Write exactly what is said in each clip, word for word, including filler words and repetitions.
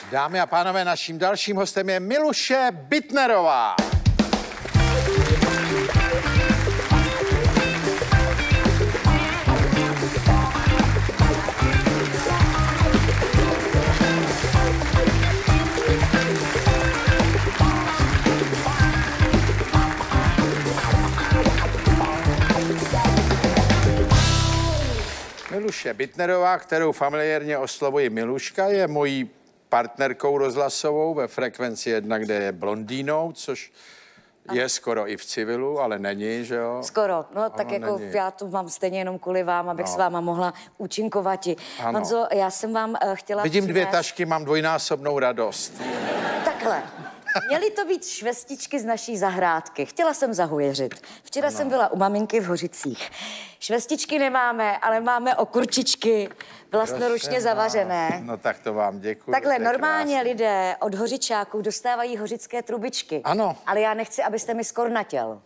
Dámy a pánové, naším dalším hostem je Miluše Bittnerová. Miluše Bittnerová, kterou familiárně oslovuji Miluška, je mojí partnerkou rozhlasovou ve Frekvenci jedna, kde je blondýnou, což je skoro i v civilu, ale není, že jo? Skoro, no ono tak jako není. Já tu mám stejně jenom kvůli vám, abych no. s váma mohla účinkovati. Honzo, já jsem vám uh, chtěla Vidím přinést... dvě tašky, mám dvojnásobnou radost. Takhle. Měly to být švestičky z naší zahrádky. Chtěla jsem zahujeřit. Včera ano. jsem byla u maminky v Hořicích. Švestičky nemáme, ale máme okurčičky vlastnoručně zavařené. No tak to vám děkuji. Takhle normálně krásný. Lidé od hořičáků dostávají hořické trubičky. Ano. Ale já nechci, abyste mi skornatěl.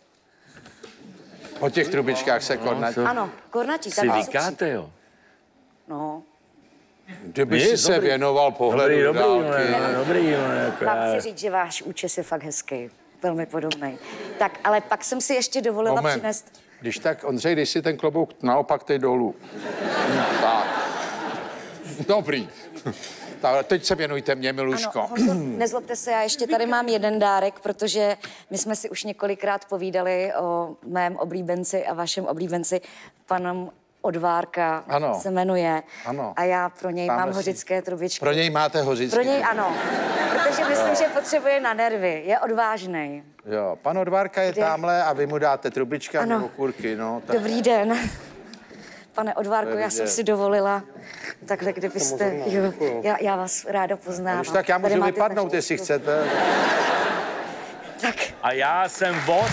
O těch trubičkách se kornatí. Ano, kornatí. Si říkáte, jo? No. Kdyby si se věnoval pohledu dobrý, dálky. Dobrý, no, dobrý, no, jako mám si říct, že váš účes je fakt hezký. Velmi podobný. Tak, ale pak jsem si ještě dovolila Moment. přinést... Když tak, Ondřej, když si ten klobouk naopak teď dolů. Tak. Dobrý. Tak, teď se věnujte mě, Miluško. Ano, Honzo, nezlobte se, já ještě tady mám jeden dárek, protože my jsme si už několikrát povídali o mém oblíbenci a vašem oblíbenci, panem Odvárka ano. se jmenuje. Ano. A já pro něj Tam mám si... hořické trubičky. Pro něj máte hořické? Pro něj ano, protože myslím, že potřebuje na nervy. Je odvážnej. Jo, pan Odvárka je Kde? Támhle a vy mu dáte trubička nebo kurky, no. Tak... Dobrý den. Pane Odvárko, já jsem si dovolila takhle, kdybyste... Jo, já, já vás ráda poznávám. Už tak já můžu vypadnout, jestli chcete. Tak. A já jsem voz.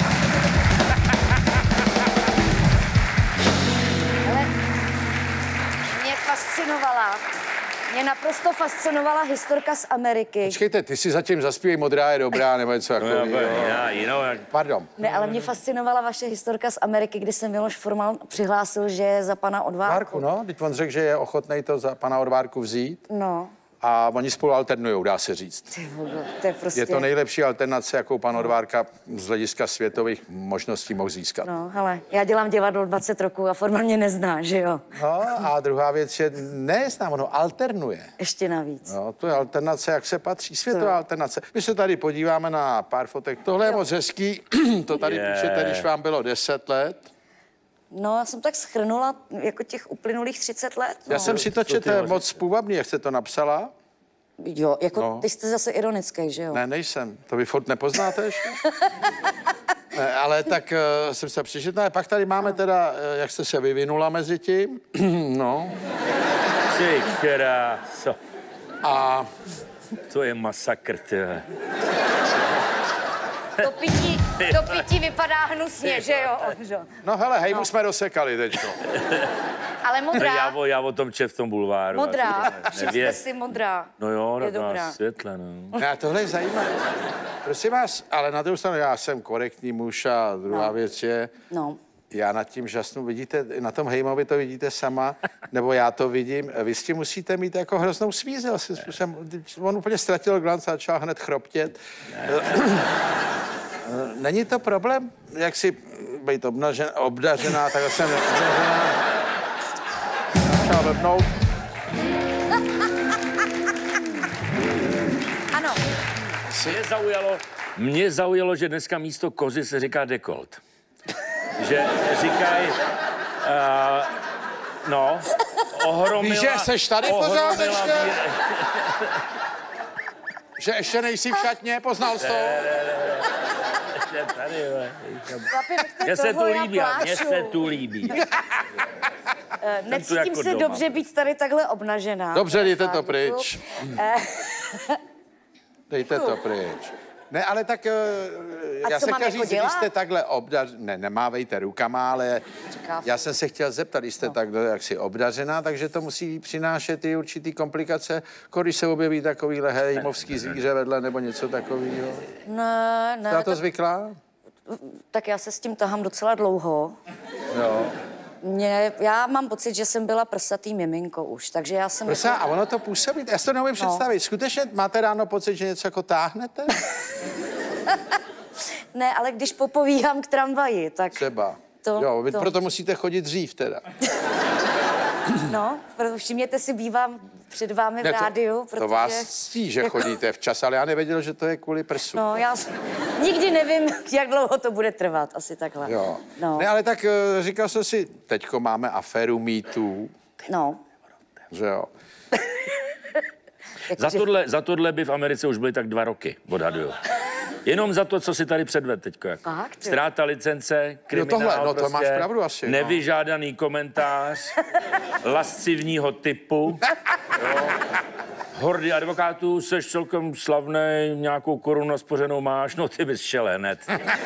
Fascinovala. Mě naprosto fascinovala historka z Ameriky. Počkejte, ty si zatím zaspívej Modrá je dobrá, nebo něco takového. No, já, jinou, jak... Pardon. Ne, ale mě fascinovala vaše historka z Ameriky, kdy se Miloš Forman přihlásil, že je za pana Odvárku. Odvárku, no, teď on řekl, že je ochotnej to za pana Odvárku vzít. No. A oni spolu alternujou, dá se říct. Ty vodo, to je prostě... Je to nejlepší alternace, jakou pan Odvárka z hlediska světových možností mohl získat. No, hele, já dělám divadlo dvacet roků a Forman mě nezná, že jo? No a druhá věc je, ne znám, ono alternuje. Ještě navíc. No, to je alternace, jak se patří, světová to... alternace. My se tady podíváme na pár fotek. Tohle je moc hezký, to tady yeah. píšete, když vám bylo deset let. No, já jsem tak schrnula jako těch uplynulých třicet let. No. Já jsem si to četl moc půvabný, jak jste to napsala. Jo, jako no. Ty jste zase ironický, že jo? Ne, nejsem. To vy furt nepoznáte ještě? Ne, ale tak uh, jsem se přišetl. No, pak tady máme teda, uh, jak jste se vyvinula mezi tím. No. Ty kráso. A... To je masakr, tyhle. To pití, to pití vypadá hnusně, že jo, Ondřo? No hele, hej, no. Už jsme dosekali teďko. Ale modrá... Já, o, já o tom čet v tom bulváru. Modrá, všimte si modrá. No jo, je dobrá. Světle, no. Já, tohle je zajímavé. Prosím vás, ale na druhou stranu, já jsem korektní muž a druhá no. věc je... No. Já nad tím žasnu, vidíte, na tom Hejmovi to vidíte sama, nebo já to vidím, vy s tím musíte mít jako hroznou svízel. On úplně ztratil glanc a začal hned chroptět. Není to problém, jak si být obnažen, obdařená, tak jsem obdařená. Začal blbnout. Ano. Mě zaujalo, mě zaujalo, že dneska místo kozy se říká dekolt. Že říkají, uh, no, ohromila... Víš, že seš tady pořád ještě? Že ještě nejsi v šatně, poznal jsi to? Mně se tu líbí, mně se tu líbí. Necítím se dobře být tady takhle obnažená. Dobře, dejte to pryč. Dejte to pryč. Ne, ale tak uh, já se chtěl říct, když jste takhle obdař... Ne, nemávejte rukama, ale já jsem se chtěl zeptat, když jste no. takhle jaksi obdařená, takže to musí přinášet i určitý komplikace, jako když se objeví takovýhle hejmovský zvíře vedle nebo něco takového. Ne, ne. Jste na to tak, zvyklá? Tak já se s tím tahám docela dlouho. Jo. Mě, já mám pocit, že jsem byla prsatý miminko už, takže já jsem... Prsa, jako... a ono to působí, já si to neumím no. představit. Skutečně máte ráno pocit, že něco jako táhnete? Ne, ale když popovíhám k tramvaji, tak... Třeba. To, jo, vy to. proto musíte chodit dřív teda. No, proto všimněte si, bývám před vámi ne, v to, rádiu, protože... To vás ctí, že jako... chodíte včas, ale já nevěděl, že to je kvůli prsu. No, já nikdy nevím, jak dlouho to bude trvat, asi takhle. Jo. No. Ne, ale tak uh, říkal jsem si, teďko máme aféru mýtů. No. Že jo. Za tohle, za tohle by v Americe už byly tak dva roky, odhaduju. Jenom za to, co si tady předved teďko. Jako. Fakt? Ztráta licence, kriminál, no tohle, no to prostě, máš pravdu asi. nevyžádaný no. komentář, lascivního typu. Jo. Hordy advokátů, seš celkem slavnej, nějakou korunu naspořenou máš, no ty bys šel hned.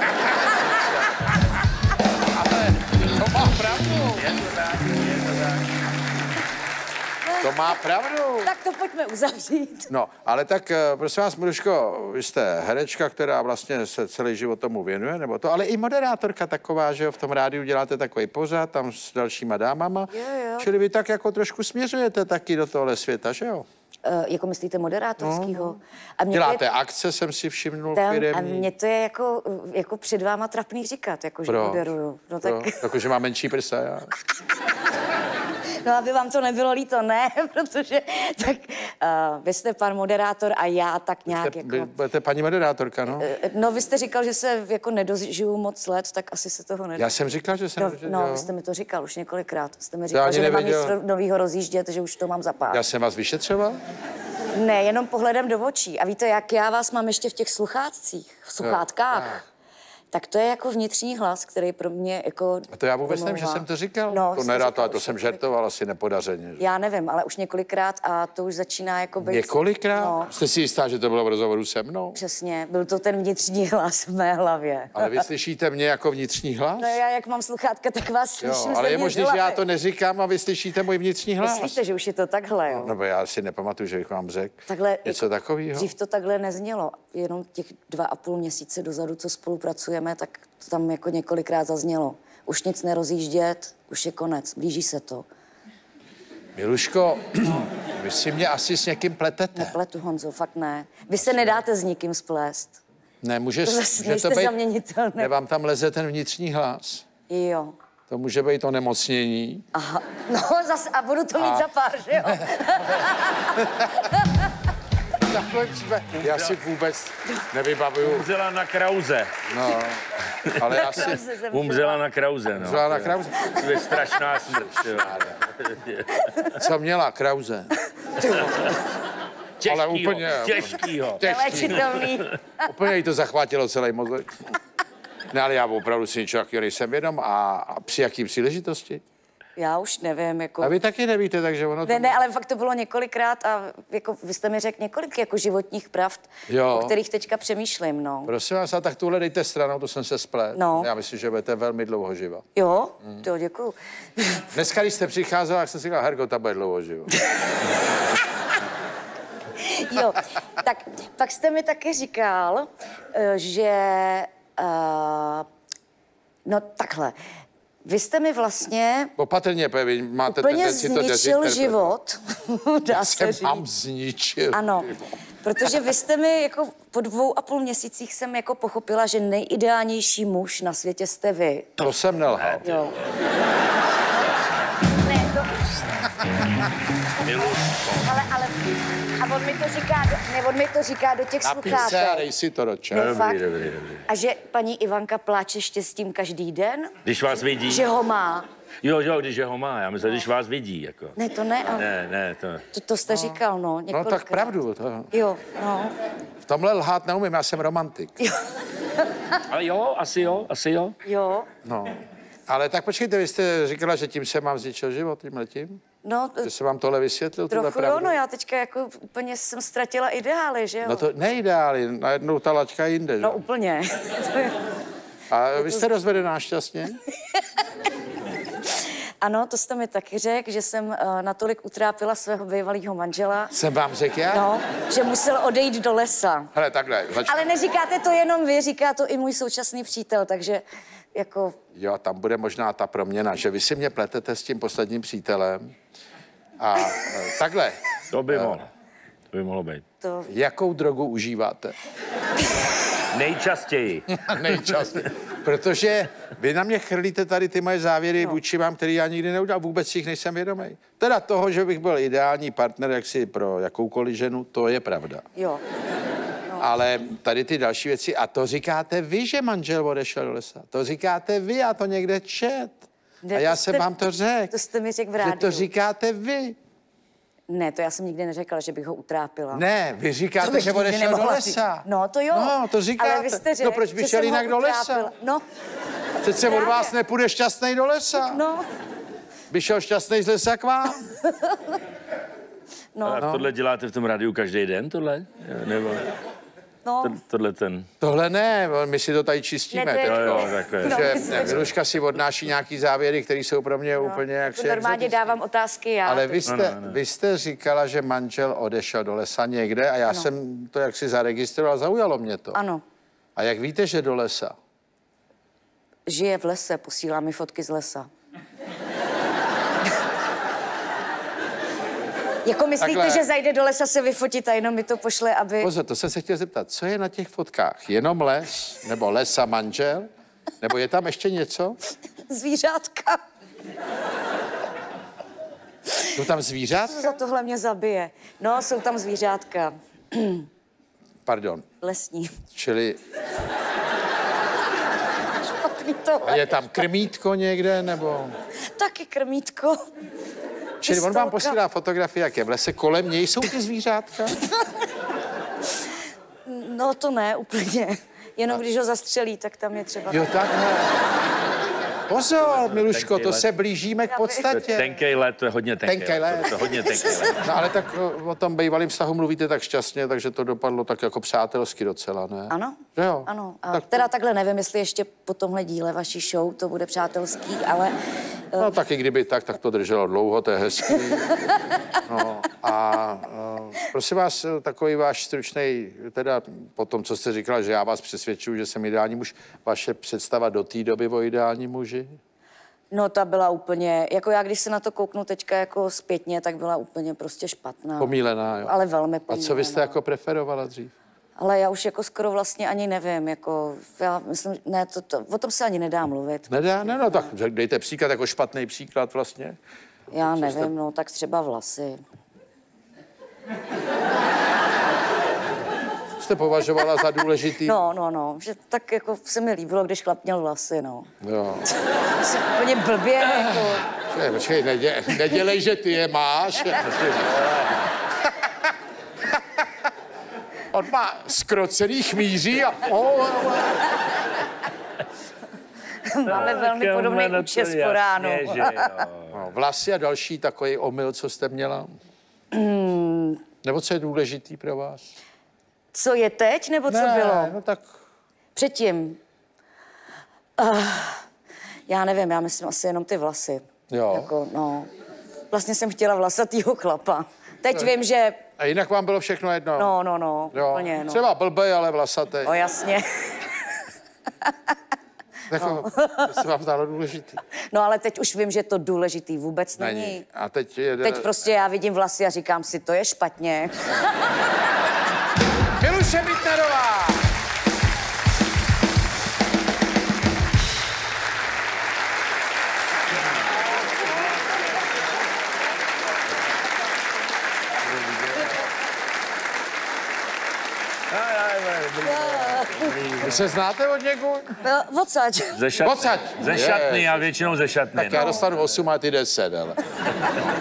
Ale to má pravdu. Je to tak, je to tak. To má pravdu. Tak to pojďme uzavřít. No, ale tak, prosím vás, Miluško, vy jste herečka, která vlastně se celý život tomu věnuje, nebo to, ale i moderátorka taková, že jo, v tom rádiu děláte takový pořad, tam s dalšíma dámama. Jo, jo. Čili vy tak jako trošku směřujete taky do tohle světa, že jo? Uh, jako myslíte moderátorskýho? No. A mě Děláte je... akce, jsem si všimnul, Tam, a firemní. mně to je jako, jako před váma trapný říkat, jako že moderuju. No tak... Jako, že má menší prsa, já. No, aby vám to nebylo líto, ne, protože tak uh, vy jste pan moderátor a já tak nějak Jste, jako... vy budete paní moderátorka, no? Uh, no, vy jste říkal, že se jako nedožiju moc let, tak asi se toho nedožiju. Já jsem říkal, že jsem... No, že, no jo. vy jste mi to říkal už několikrát. Jste mi říkal, že nemám nic novýho rozjíždět, že už to mám zapát. Já jsem vás vyšetřoval? Ne, jenom pohledem do očí. A víte, jak já vás mám ještě v těch sluchátcích, v sluchátkách? No, tak to je jako vnitřní hlas, který pro mě jako... A to já vůbec pomlouvá. nevím, že jsem to říkal. No, to nerad, ale to jsem žertoval asi nepodařeně. Že? Já nevím, ale už několikrát a to už začíná jako být... Několikrát? No. Jste si jistá, že to bylo v rozhovoru se mnou? Přesně, byl to ten vnitřní hlas v mé hlavě. Ale vy slyšíte mě jako vnitřní hlas? No já, jak mám sluchátka, tak vás slyším. Jo, ale je možné, že já to neříkám a vy slyšíte můj vnitřní hlas. Myslíte, že už je to takhle, jo? Nebo já si nepamatuju, že bych vám řekl Takhle, něco jako, takového. Dřív to takhle neznělo. Jenom těch dva a půl měsíce dozadu, co spolupracujeme, tak to tam jako několikrát zaznělo. Už nic nerozjíždět, už je konec, blíží se to. Miluško, vy si mě asi s někým pletete. Nepletu, Honzo, fakt ne. Vy se nedáte s nikým splést. Ne, může, To zase může to nejste být... zaměnitelný. Ne, vám tam leze ten vnitřní hlas. Jo. To může být onemocnění. Aha, no zase, a budu to mít A- za pár, že jo? Takhle příběh. Já si vůbec nevybavuju. Umřela na Krause. No, ale já si... Umřela na Krause, no. Umřela na Krause. To je strašná smrt, jo. Co měla Krause? Těžkýho, Ale úplně- těžkýho. Neléčitelný. Úplně jí to zachvátilo celý mozek. Ne, ale já opravdu si ničeho takového nejsem vědom. A, a při jaký příležitosti? Já už nevím, jako... A vy taky nevíte, takže ono to... Ne, ne, ale fakt to bylo několikrát a jako vy jste mi řekl několik jako životních pravd, Jo. o kterých teďka přemýšlím, no. Prosím vás, a tak tuhle dejte stranou, to jsem se splet. No. Já myslím, že budete velmi dlouho živa. Jo? Mm. To děkuju. Dneska, když jste přicházela, tak jsem si říkal, Herko, ta bude dlouho živa. Jo, tak pak jste mi taky říkal, eh, že... Uh, no takhle, vy jste mi vlastně Opatrně, protože vy máte úplně tendenci to zničil dezinterpretovat. život, dá se Jsem říct. vám zničil. Ano, protože vy jste mi jako po dvou a půl měsících jsem jako pochopila, že nejideálnější muž na světě jste vy. To jsem nelhal. Jo. Ne, to... ale, ale, a on mi to říká, do, ne, on mi to říká do těch Napij se a sluchátek. dej si to do čeho. Ne, Dobrý, fakt. dobrý, dobrý. A že paní Ivanka pláče štěstím každý den? Když vás vidí. Že ho má? Jo, jo, když je ho má. Já myslím, když vás vidí, jako. Ne, to ne, ale Ne, ne, to... to, to jste říkal, no, No několikrát. tak pravdu. To... Jo, no. V tomhle lhát neumím, já jsem romantik. Ale jo, asi jo, asi jo. Jo. No. Ale tak počkejte, vy jste říkala, že tím se mám zničil život, tím letím? No, Že jsem vám tohle vysvětlil, tuhle trochu jo, pravdu? no já teďka jako úplně jsem ztratila ideály, že jo? No to nejde, najednou ta laťka jinde, že? No úplně. A vy jste rozvedená šťastně? Ano, to jste mi taky řekl, že jsem uh, natolik utrápila svého bývalého manžela, Jsem vám řekl já? no, že musel odejít do lesa. Hele, takhle, zač... Ale neříkáte to jenom vy, říká to i můj současný přítel, takže jako... Jo, tam bude možná ta proměna, že vy si mě pletete s tím posledním přítelem. A e, takhle. To by mohlo. To by mohlo být. To... Jakou drogu užíváte? Nejčastěji. Nejčastěji. Protože vy na mě chrlíte tady ty moje závěry no. vůči vám, který já nikdy neudělal. Vůbec si jich nejsem vědomý. Teda toho, že bych byl ideální partner jaksi pro jakoukoliv ženu, to je pravda. Jo. Ale tady ty další věci, a to říkáte vy, že manžel odešel do lesa. To říkáte vy, já to někde čet. Ne, a já to jsem jste, vám to řekl. To jste mi řekl v Že rádiu. to říkáte vy. Ne, to já jsem nikdy neřekla, že bych ho utrápila. Ne, vy To říkáte, bych že nikdy odešel do nemohla lesa. říct. No, to jo. No, to říkáte. Ale vy jste řekl, no, proč by že šel jsem jinak ho do lesa? utrápila. No, Přece od právě. vás nepůjde šťastnej do lesa. no, By šel šťastnej z lesa k vám. no, A No. tohle děláte v tom rádiu každý den, tohle? Nebo no. to- tohle ten... Tohle ne, my si to tady čistíme. Ne, to je- teďko. Jo, jo, takhle. No, Že my si ne, to- Miluška si odnáší nějaký závěry, které jsou pro mě úplně jak To si normálně exotické. dávám otázky já. Ale vy jste, No, no, no. vy jste říkala, že manžel odešel do lesa někde a já Ano. jsem to jaksi zaregistroval, zaujalo mě to. Ano, A jak víte, že do lesa? žije v lese, posílá mi fotky z lesa. Jako myslíte, Takhle. že zajde do lesa se vyfotit a jenom mi to pošle, aby... Pozor, to jsem se chtěl zeptat, co je na těch fotkách? Jenom les? Nebo les a manžel? Nebo je tam ještě něco? Zvířátka. Jsou tam zvířátka? Za tohle mě zabije. No, jsou tam zvířátka. Pardon, Lesní. čili Špatný to. a je tam krmítko někde, nebo... Taky krmítko. Čili on vám Pistolka. posílá fotografie, jak je v lese, kolem něj jsou ty zvířátka? No to ne úplně. Jenom když ho zastřelí, tak tam je třeba... Jo, takhle. Pozor, Miluško, to Tenkej se blížíme k podstatě. Tenkej let, to je hodně tenkej, Tenkej let. let. To, to je hodně tenkej let. No ale tak o, o tom bývalým vztahu mluvíte tak šťastně, takže to dopadlo tak jako přátelsky docela, ne? Ano, Že jo? ano. A Tak, teda takhle nevím, jestli ještě po tomhle díle vaší show to bude přátelský, ale... no taky kdyby tak, tak to drželo dlouho, to je hezký. No a uh, prosím vás, takový váš stručnej, teda po tom, co jste říkala, že já vás přesvědčuju, že jsem ideální muž, vaše představa do té doby o ideální muži? No ta byla úplně, jako já když se na to kouknu teďka jako zpětně, tak byla úplně prostě špatná. Pomílená, jo. Ale velmi A pomílená. co vy jste jako preferovala dřív? Ale já už jako skoro vlastně ani nevím, jako já myslím, ne, to, to, o tom se ani nedá mluvit. Nedá? Ne, no tak dejte příklad, jako špatný příklad vlastně. Já nevím, no tak třeba vlasy. Jste považovala za důležitý? No, no, no, že tak jako se mi líbilo, když chlap měl vlasy, no. Jo. Asi úplně blbě, jako... Počkej, počkej, nedě, nedělej, že ty je máš. On má skrocený chmíří a... Máme velmi podobný účes po ránu. Jasně, že jo. No, vlasy a další takový omyl, co jste měla? Nebo co je důležitý pro vás? Co je teď, nebo co ne, bylo? no tak... Předtím. Uh, já nevím, já myslím asi jenom ty vlasy. Jo. Jako, no. Vlastně jsem chtěla vlasatýho chlapa. Teď vím, že... A jinak vám bylo všechno jedno? No, no, no, Jo. úplně, no. Třeba blbej, ale vlasatý. No jasně. Jako, to se vám zdálo důležitý. No ale teď už vím, že to důležitý vůbec není. Není. A teď je... Teď prostě já vidím vlasy a říkám si, to je špatně. Miluše Bittnerová! Vy se znáte od někud? No, odsaď. Ze šatny. Odsaď. Ze šatny, Je. já většinou ze šatny. Tak já dostanu osm a ty deset, ale.